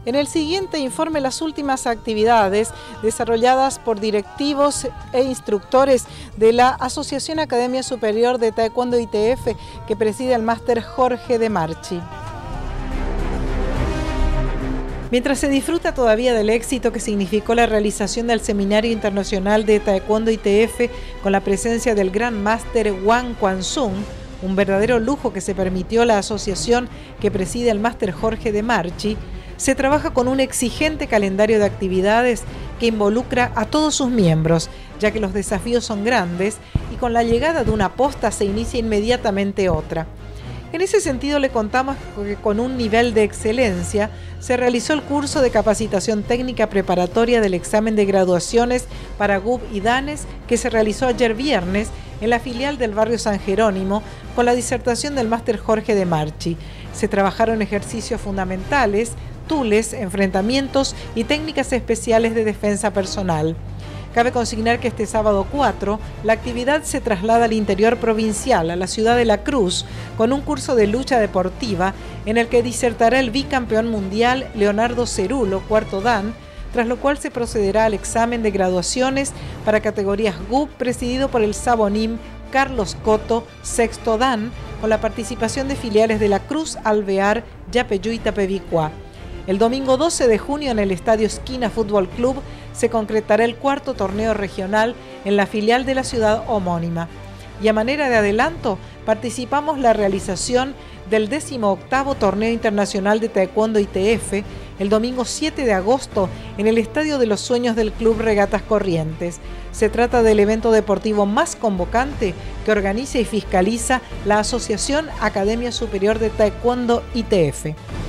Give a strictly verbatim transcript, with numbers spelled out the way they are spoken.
En el siguiente informe, las últimas actividades desarrolladas por directivos e instructores de la Asociación Academia Superior de Taekwondo I T F, que preside el máster Jorge de Marchi. Mientras se disfruta todavía del éxito que significó la realización del Seminario Internacional de Taekwondo I T F con la presencia del Gran Máster Wang Kwan-Sung, un verdadero lujo que se permitió la asociación que preside el máster Jorge de Marchi, se trabaja con un exigente calendario de actividades que involucra a todos sus miembros, ya que los desafíos son grandes y con la llegada de una posta se inicia inmediatamente otra. En ese sentido, le contamos que con un nivel de excelencia se realizó el curso de capacitación técnica preparatoria del examen de graduaciones para G U B y DANES que se realizó ayer viernes en la filial del barrio San Jerónimo con la disertación del máster Jorge de Marchi. Se trabajaron ejercicios fundamentales, tules, enfrentamientos y técnicas especiales de defensa personal. Cabe consignar que este sábado cuatro, la actividad se traslada al interior provincial, a la ciudad de La Cruz, con un curso de lucha deportiva en el que disertará el bicampeón mundial Leonardo Cerulo, cuarto Dan, tras lo cual se procederá al examen de graduaciones para categorías G U B presidido por el Sabonim Carlos Coto, sexto Dan, con la participación de filiales de La Cruz, Alvear, Yapeyú y Tapevicuá. El domingo doce de junio en el Estadio Esquina Fútbol Club se concretará el cuarto torneo regional en la filial de la ciudad homónima. Y a manera de adelanto, participamos la realización del décimo octavo Torneo Internacional de Taekwondo I T F el domingo siete de agosto en el Estadio de los Sueños del Club Regatas Corrientes. Se trata del evento deportivo más convocante que organiza y fiscaliza la Asociación Academia Superior de Taekwondo I T F.